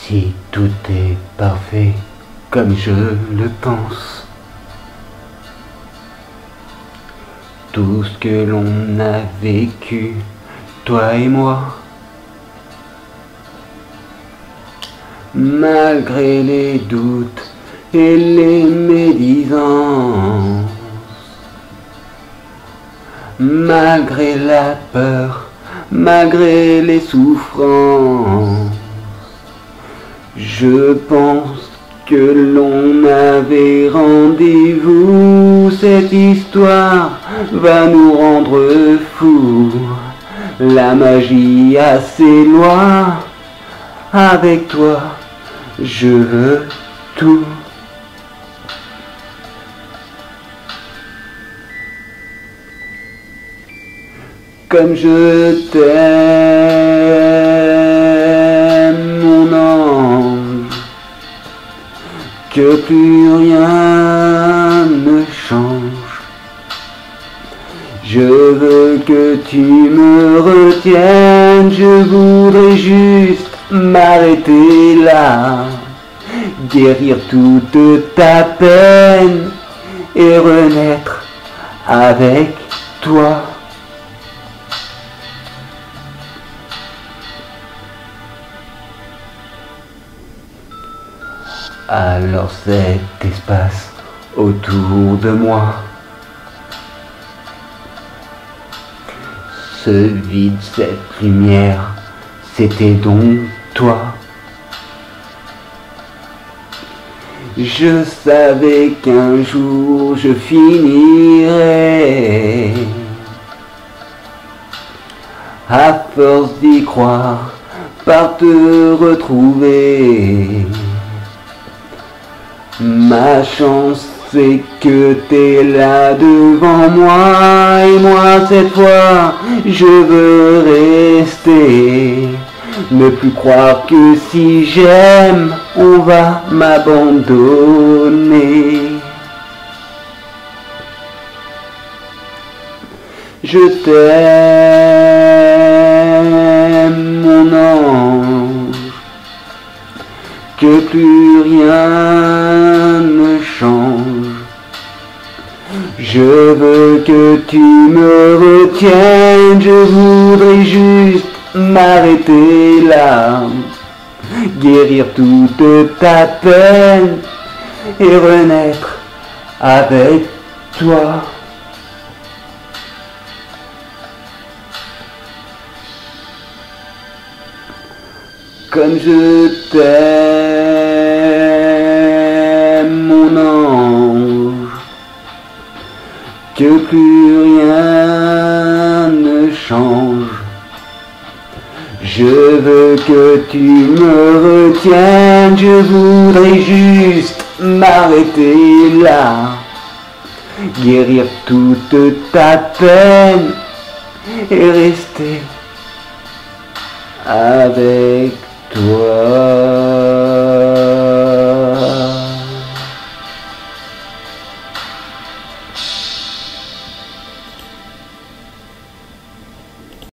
Si tout est parfait comme je le pense, tout ce que l'on a vécu, toi et moi, malgré les doutes et les médisances, malgré la peur, malgré les souffrances, je pense que l'on avait rendez-vous. Cette histoire va nous rendre fous. La magie a ses lois. Avec toi, je veux tout. Comme je t'aime, mon ange, que plus rien ne change. Je veux que tu me retiennes, je voudrais juste m'arrêter là, guérir toute ta peine et renaître avec toi. Alors cet espace autour de moi, ce vide, cette lumière, c'était donc toi. Je savais qu'un jour je finirais, à force d'y croire, par te retrouver. Ma chance c'est que t'es là devant moi, et moi cette fois je veux rester. Ne plus croire que si j'aime, on va m'abandonner. Je t'aime, mon ange, que plus rien ne change. Je veux que tu me retiennes, je voudrais juste m'arrêter là, guérir toute ta peine et renaître avec toi. Comme je t'aime, mon ange, que plus rien ne change. Je veux que tu me retiennes, je voudrais juste m'arrêter là, guérir toute ta peine et rester avec toi.